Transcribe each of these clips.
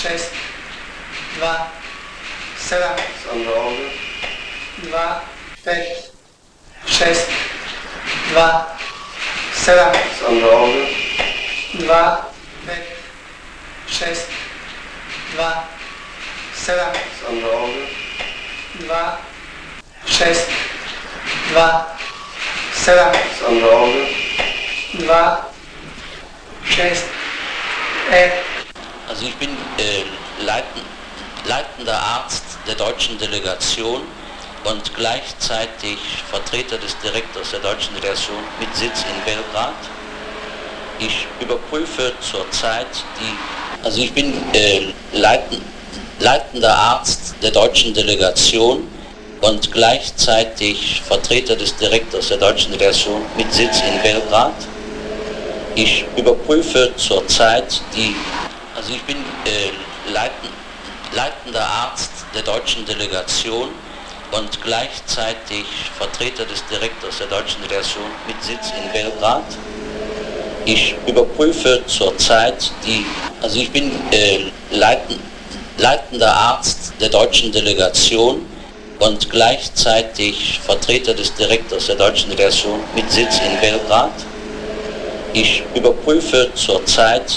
6, 2, 7, Sandra Olga, 2, 5, 6, 2, 7, Sandra Olga, 2, 5, 6, 2, 7, Sandra Olga, 2, 6, 2, 7, Sandra Olga, 2, 6, 11. Also ich bin leitender Arzt der deutschen Delegation und gleichzeitig Vertreter des Direktors der deutschen Delegation mit Sitz in Belgrad. Ich überprüfe zurzeit ich bin leitender Arzt der deutschen Delegation und gleichzeitig Vertreter des Direktors der deutschen Delegation mit Sitz in Belgrad. Ich überprüfe zurzeit ich bin leitender Arzt der deutschen Delegation und gleichzeitig Vertreter des Direktors der deutschen Delegation mit Sitz in Belgrad. Ich überprüfe zurzeit ich bin leitender Arzt der deutschen Delegation und gleichzeitig Vertreter des Direktors der deutschen Delegation mit Sitz in Belgrad. Ich überprüfe zurzeit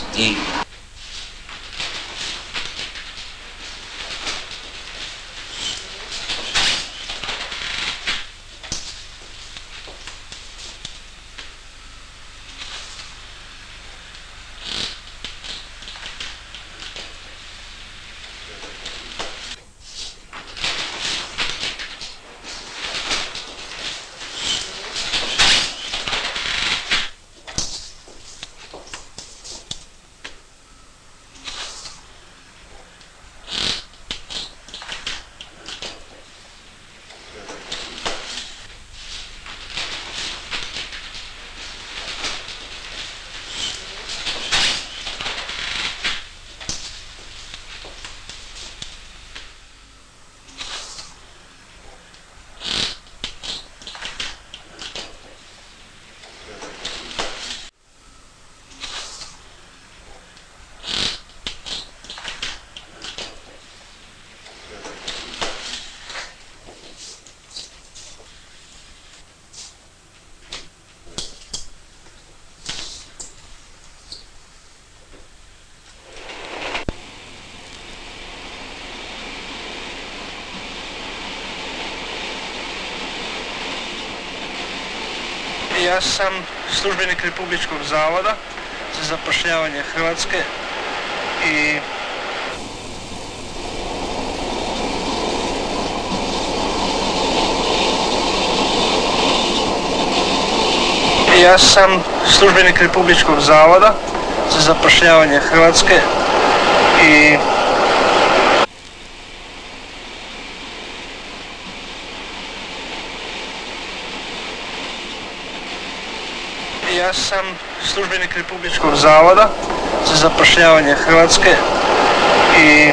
Ja sam službenik Republičkog zavoda za zapošljavanje Hrvatske i ja sam službenik Republičkog zavoda za zapošljavanje Hrvatske i ja sam službenik Republičkog zavoda za zapošljavanje Hrvatske i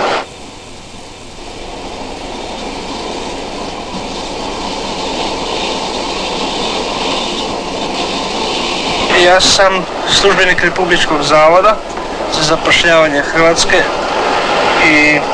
ja sam službenik Republičkog zavoda za zapošljavanje Hrvatske i